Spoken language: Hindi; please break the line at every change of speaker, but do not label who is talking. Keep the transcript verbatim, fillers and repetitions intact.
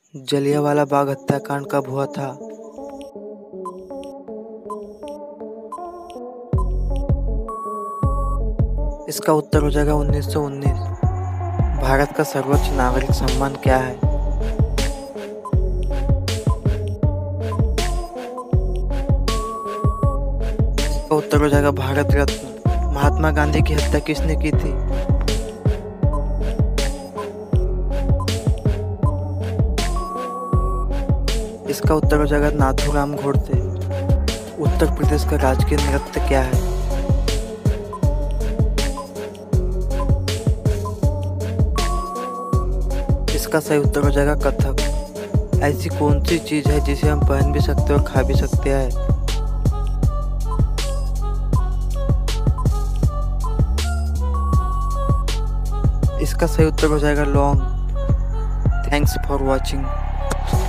जलियांवाला बाग हत्याकांड कब हुआ था? इसका उत्तर हो जाएगा उन्नीस सौ उन्नीस। भारत का सर्वोच्च नागरिक सम्मान क्या है? इसका उत्तर हो जाएगा भारत रत्न। महात्मा गांधी की हत्या किसने की थी? इसका उत्तर हो जाएगा नाथूराम गोडसे। उत्तर प्रदेश का राजकीय नृत्य क्या है? इसका सही उत्तर हो जाएगा कथक। ऐसी कौन सी चीज है जिसे हम पहन भी सकते हैं और खा भी सकते हैं? इसका सही उत्तर हो जाएगा लौंग। Thanks for watching.